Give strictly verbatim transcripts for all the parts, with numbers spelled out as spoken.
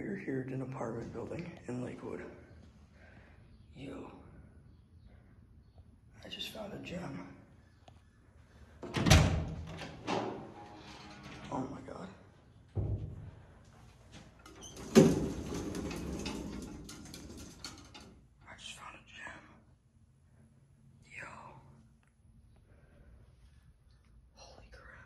We are here at an apartment building in Lakewood. Yo, I just found a gem. Oh my God. I just found a gem. Yo. Holy crap.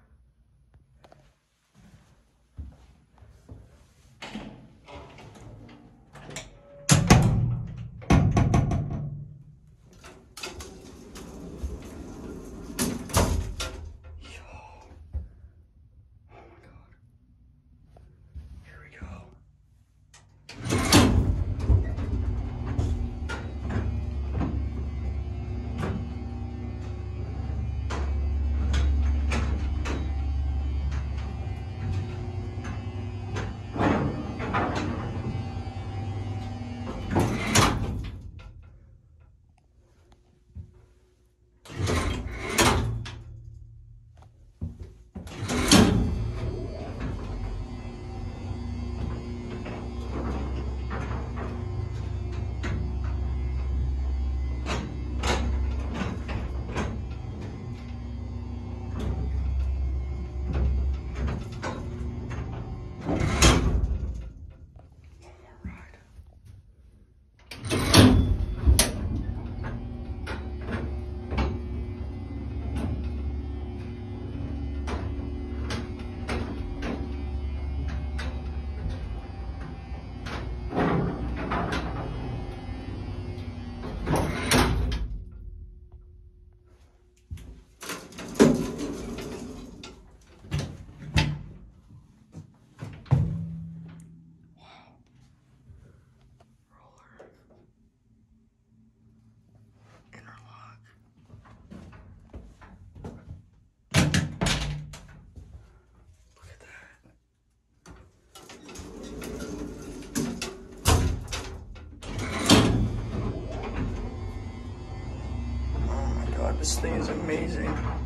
This thing is amazing.